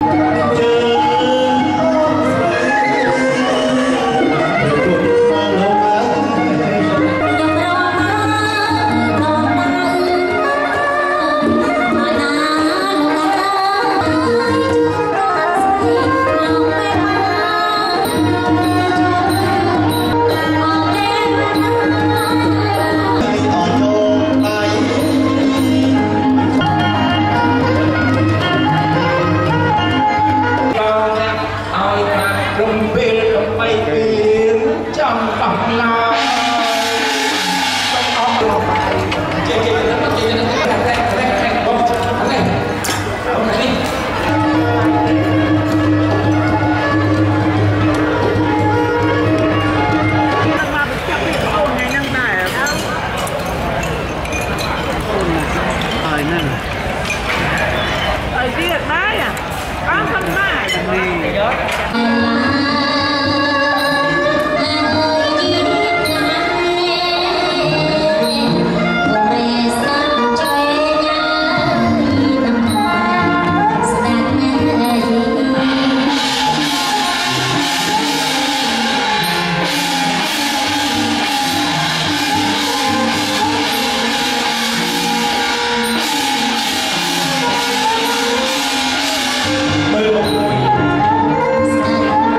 Hãy subscribe cho kênh Ghiền Mì Gõ để không bỏ lỡ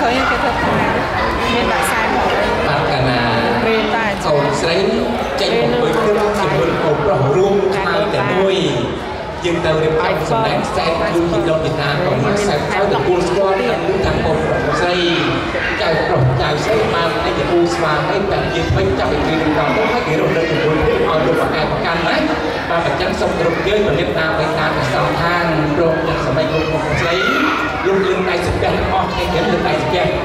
khởi cái thật nên đã sai một bạn cả là về tài cầu giấy chạy một với cái thì mình cầu rõ luôn mai để nuôi nhưng tàu để bay xong đánh xe luôn khi đâu Việt Nam còn mà xe theo được buôn squad cũng thằng một giây chạy xe mà anhจะ buôn squad ให้แบบยืนไม่จับอีกทีนึงเราต้องให้กี่รถเดินถึงบนที่เอาดูว่าแอบประกันไหมมาแบบจังส่งตรงเยอะเหมือนเวียดนามไปตามสองทางโรงจากสมัยกรุงศรีลุงลืมไต่สิบแปดออกให้เห็นลืมไต่สิบแปด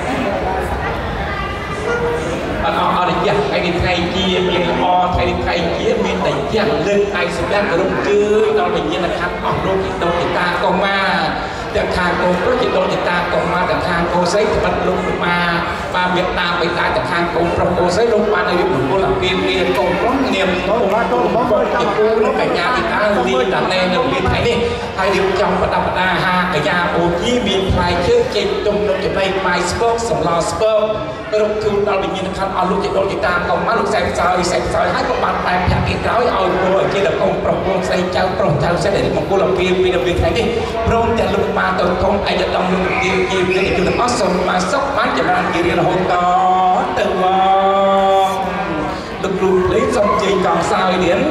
bạn họ để giặt cái đi thay kia miền o thay đi thay kia miền tây giặt lên tay sụp lên ở đông chưa đó là như là khăn họ đôi đâu thì ta còn maแต่ทางโกก็จะโดนติดตามตรงมาแต่ทางโกเซ่จะมันลงมาเวียดนามไปตายแต่ทางโกโปรโกเซ่ลงมาในยุคของโกหลังเรียนโกร้องเนียมโกว่าโกบอกว่าจะกูแล้วแต่ยาติดตามดีแต่ในหนึ่งเวียนไทยนี่ไทยดิบจำประดับดาฮาแต่ยาโอยี่เวียนไทยเชื่อเก่งตรงลงจะไปไมสเปิร์กสำลอสเปิร์กกระดูกทูเราเป็นยินนะครับเอาลูกจะโดนติดตามตรงมาลูกแสงซอยให้ก็บานแปลงแผลอีกร้อยเอาโกที่เราโกโปรโกเซ่เจ้าโปรเจ้าเซ่เด็กของโกหลังเรียนไทยนี่พร้อมจะลงมาตรงkhông ai dám đông luôn tiêu tiêu cái chúng ta awesome mà sốc bán cho bạn kia là hôm đó từ được luôn lấy xong chỉ còn sao đến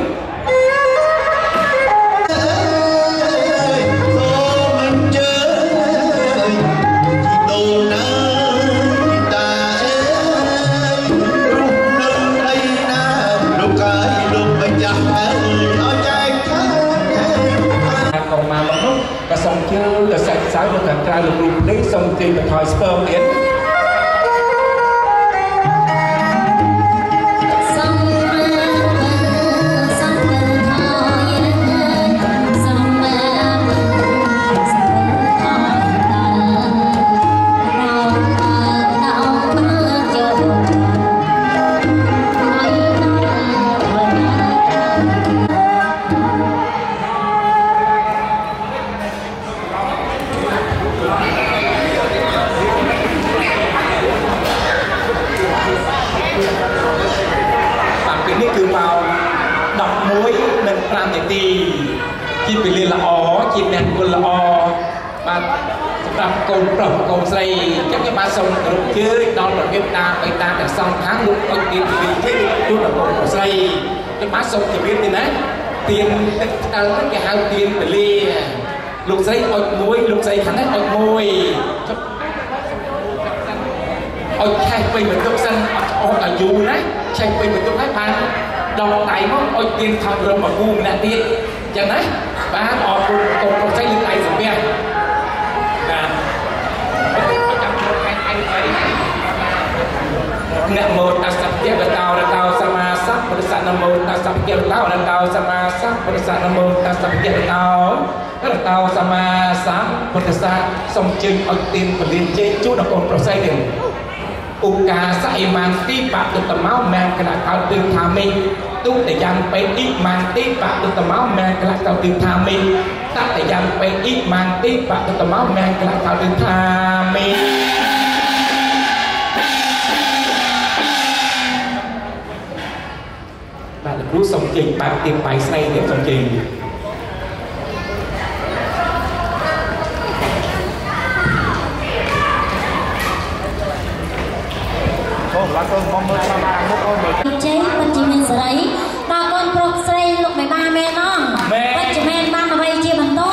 và xong chưa là sẽ sáu được thằng trai được luôn lấy xong tiền được hỏi sperm đến chỉ bị liên là ó chỉ nè quân là ó mà tập cùng trồng cùng xây chắc cái ba sông được chứ đó là Việt Nam người ta đã xong tháng lúc ông tiền thì luôn là cùng xây cái ba sông thì biết thì đấy tiền tăng cái hao tiền phải li lục xây ôi muối lục xây thắng hết ôi môi ôi khai quay mình tốt xanh ôi ở dù đấy khai quay mình tốt hết mà đọc tay nó ôi tiền thằng rồi mà ngu là tiền chẳng đấy bán họ cùng xây lên tay rồi nghe nè một ta sắp kia là tao sama sắc một sa nam mô ta sắp kia là tao sama sắc một sa nam mô ta sắp kia là tao sama sắc một sa song chân ở tiền và liên chế chú đã còn pro xây điểm uka sai mang tí bạc được tầm máu mang cái là tao tương tham mi tu để dànhไปít mang tí bạc được tầm máu mang cái là tao tương tham mi ta để dànhไปít mang tí bạc được tầm máu mang cái là tao tương tham mi bạn là cú song trình bạn tìm bài xây để song trình chế con chỉ mình sấy ta con prok sấy lúc mày ba mẹ nó con chỉ men ba mà bay chia bằng tốt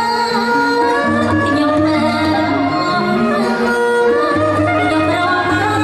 Hãy subscribe cho kênh Ghiền Mì Gõ để không bỏ lỡ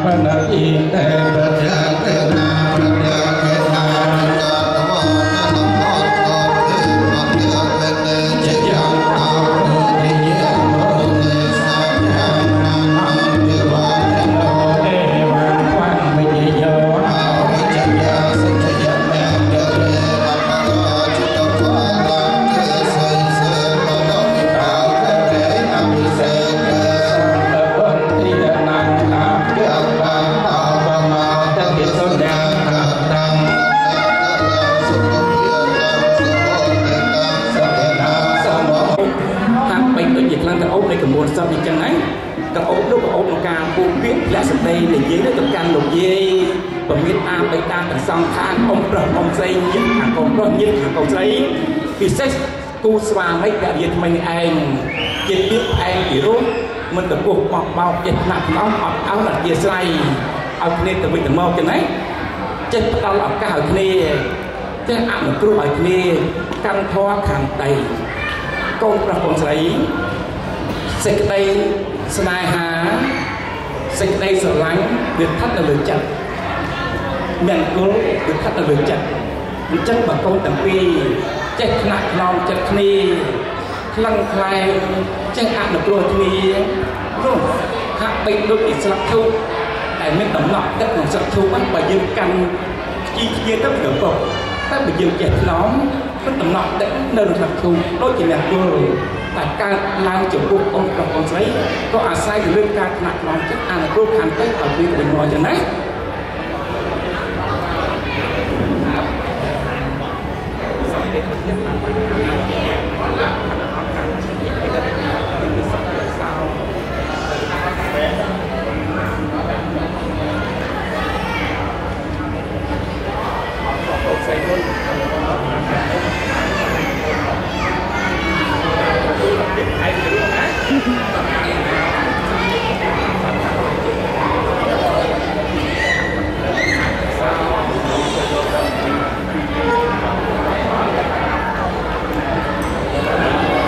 ពិសេសគូស្វាមីដែលយើងថ្មីឯងជាទៀតឯងពីរួមមិនទៅពោះបោកបោកចិត្តណាស់ក្នុងអត់អោនអធិស្ឋានឲ្យគ្នាទៅវិញទៅមកចឹងណាចេះផ្ដល់ឱកាសឲ្យគ្នាចេះអនុគ្រោះឲ្យគ្នាកាន់ធម៌ខន្តីកូនប្រុសកូនស្រីសេចក្តីស្នេហាសេចក្តីស្រឡាញ់វាស្ថិតនៅលើចិត្តមានគល់វាស្ថិតនៅលើចិត្តអញ្ចឹងបើកូនទាំងពីរចេះថ្នាក់ថ្នមចិត្តគ្នាខ្លាំងខ្លែងចេះអនុគ្រោះគ្នានោះហាក់បីដូចជាស្លឹកឈូកតែមានដំណក់ទឹកក្នុងស្លឹកឈូកហ្នឹងបើយើងកាន់ជីគ្នាទៅវាក៏តែបើយើងចេះថ្នមគឺដំណក់ទឹកនៅក្នុងស្លឹកឈូកដូចជាអ្នកគល់តែការឡើងចំពោះកូនប្រុសកូនស្រីក៏អាស្រ័យទៅលើការថ្នាក់ថ្នមចិត្តអនុគ្រោះខន្តីឲ្យវាទៅមកចឹងណាអ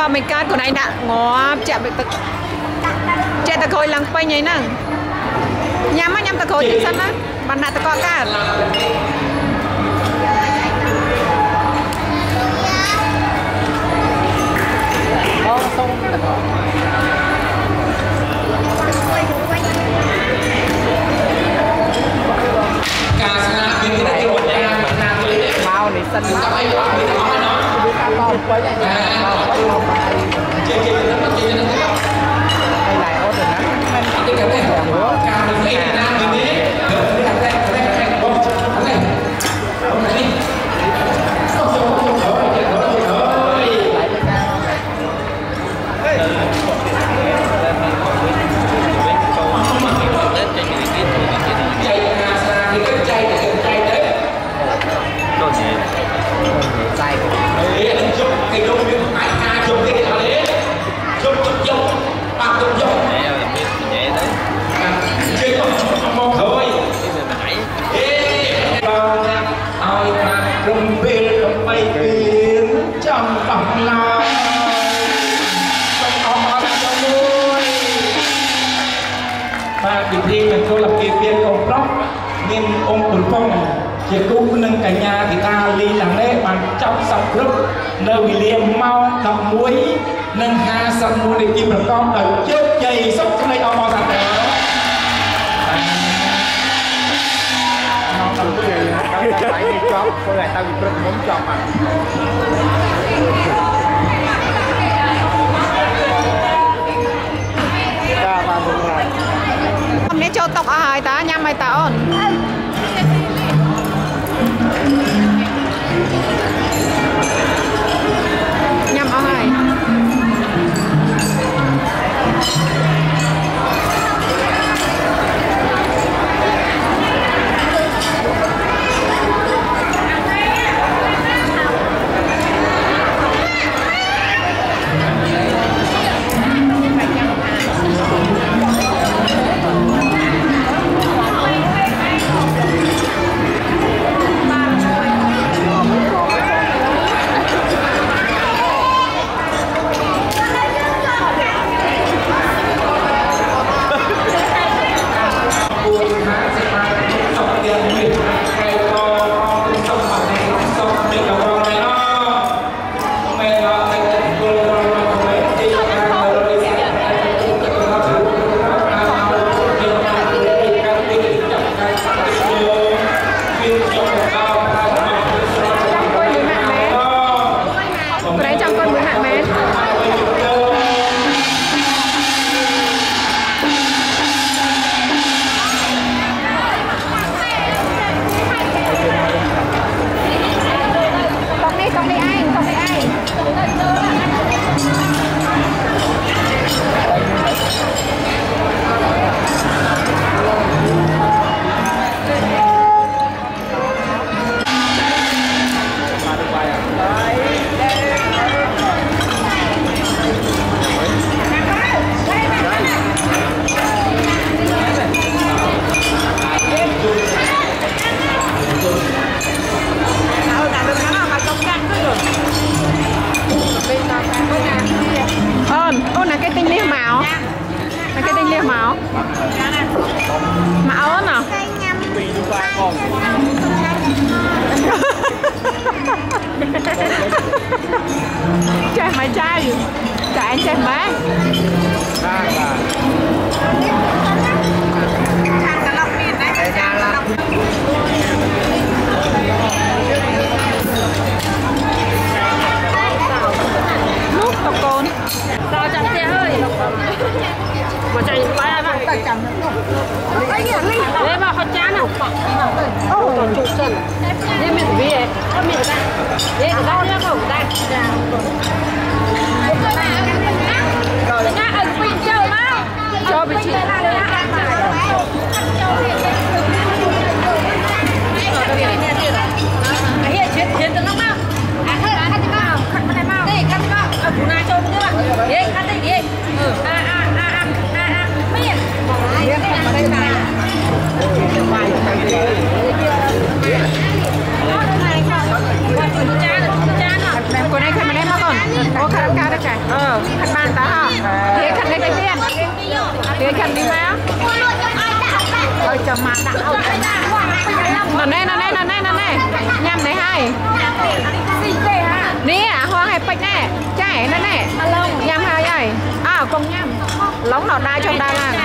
có mình cát của này đã ngó chạy ta khôi lăng bay nhảy nè nhắm á nhắm ta khôi chân á bạn nãy ta có cát mau này xanh má cái con quấy đây này ô rồi nè cái cái này của cao mình lấy ra mình đi ông phong chỉ cũng nâng cả nhà thì ta ly làng đấy bằng trong sọc lúc nơi bị liềm mau đọc muối nâng ha sọc muối để kim được con ở trước dây sốc trong đây ông bao sạch đấy phải đi chóp cô lại tao bị rất muốn chóp mà hôm nay cho tộc ai ta nhắm ai ta ổn nhắm ai Chơi mày trai Tại anh chơi má Lúc tao con Sao chẳng xe hơi Mà chạy phải ai bạn Tạch chẳng Đấy mà họ chán nào Còn chụp chân Đấy mình vì ấy Mình ra Đấy cái đó nữa không Đây Rồi nhá anh Quỳnh chờ mà Cho bị chị Hiện chiến tướng lắm không? Thôi cắt đi vào Cắt vào này vào Đây cắt đi vào Phụ này cho nữa bạn Đấy cắt đi đi Biết Đấy cắt vào đây này Con này khai mà đem mà con nè hoa hay bạch nè chạy nó nè nhâm hai vậy à con nhâm lóng nọ đai trong đai là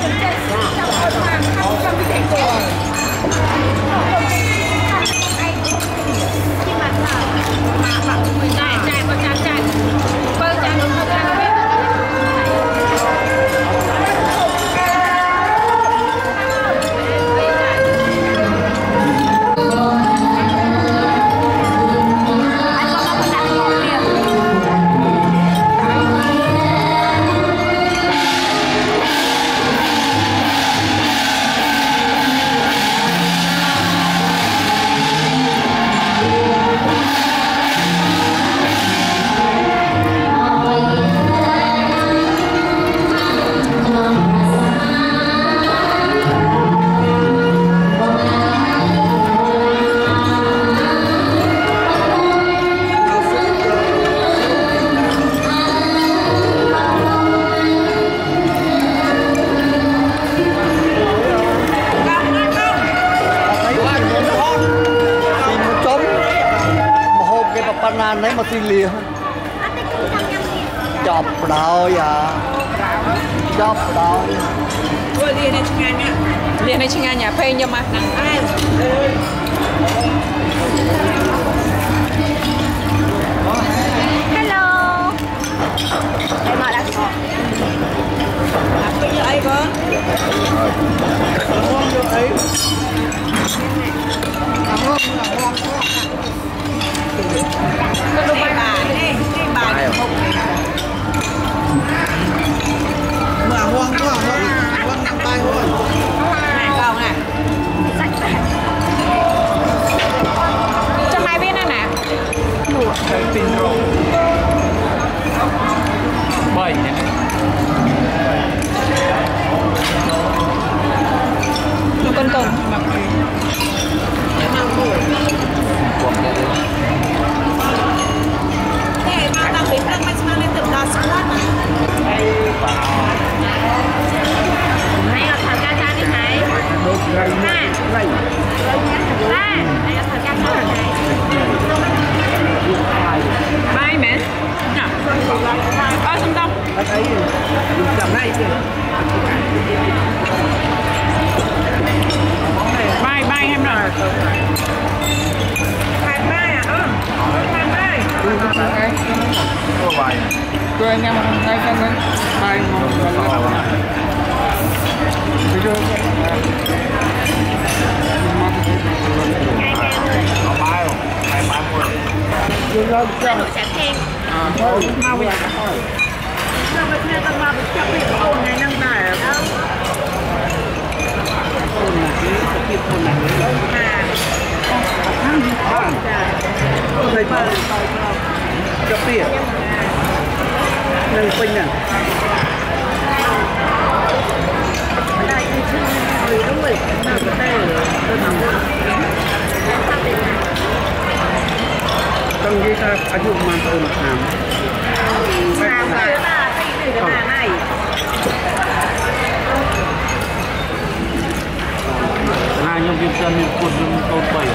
lấy mà xin liền chọc đào à chọc đào liền này chừng nhà phê nhưng mà hello em nói đã bây giờ ai có mà hoang quá hoang nặng tay hoang này không nè cho mai biết nè tin rồi bảy con tôm bay mẹ xong đâu bay em rồi bay à bay tôi anh em hai con đấy hai cái tia nâng pin à trong cái ta áp dụng mang từ mặt hàm hai nhân viên dân quân tôn bảy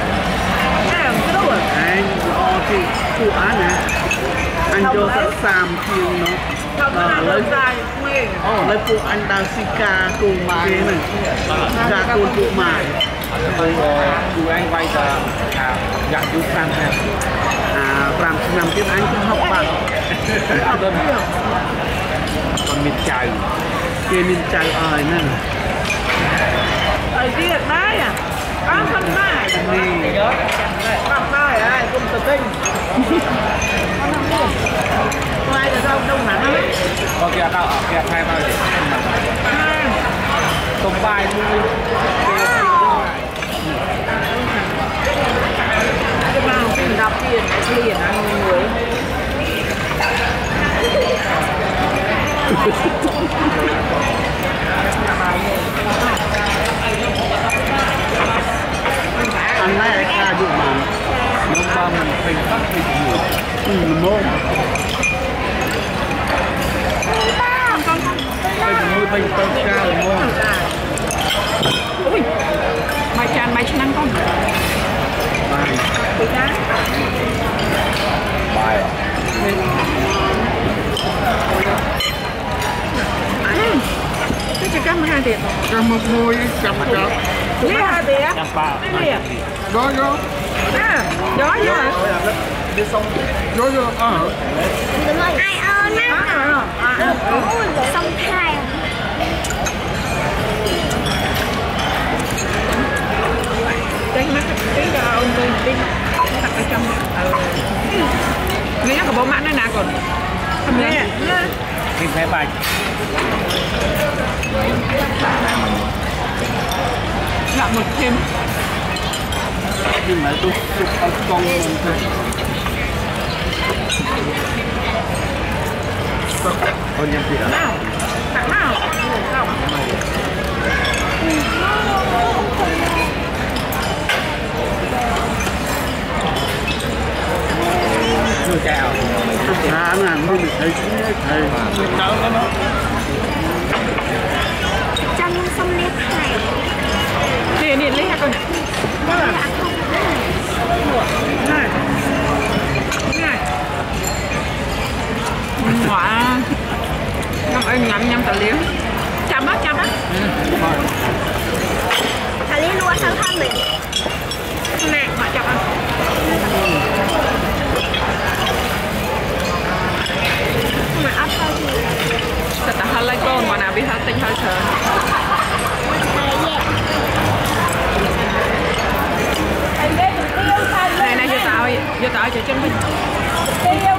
anh thì phụ án nè anh cho rất xàm chiều nó lấy lấy phụ anh đang xì ca cùng mà này ra cùng phụ mà chú anh quay tờ dạng chú sang này làm năm tiếp anh cũng học bằng còn miền trời kia miền trời ơi nè ở kia đấy à có không phải không phải ai cũng tự tin ai là đâu đông nặng lắm có kia đâu kia thay bao gì tôm bài luôn cái bao tiền đọc tiền liền ăn người anh này ca dụng mà nó ba mình phải bắt thịt nhiều môn phải phải tao ca môn ui mai chan mai chăn con bài Cầm một mùi, cầm một cầm. Lý hả tía? Lý hả? Đó, đó. À, gió vô hả? Đó, đó. Ai ơn á. Xong khai. Tránh mắt tí cho ông tôi tí đặt ở trong. Nghe có bộ mắt nó nè còn. Không nghe. Kim phải bạch. Gặp một thêm. Nhưng mà tôi con mình thôi. Con nhầm gì đó. Nào. Tặng nào. Nào. Chưa chào. À, nó ăn không được thấy thầy. Đâu đó nó. Trong xong liếp này. Điện điện lấy hả con? Này. Này. Quả. Ngâm ơi nhắm tờ liếm. Chăm á. Thà lý lua sao thân mình. Nè, họ chọc ăn. Mà áp sao thì. Thật là hơi lấy con mà nào biết hơi tinh hơi sợ. Này vô tao cho chân đi.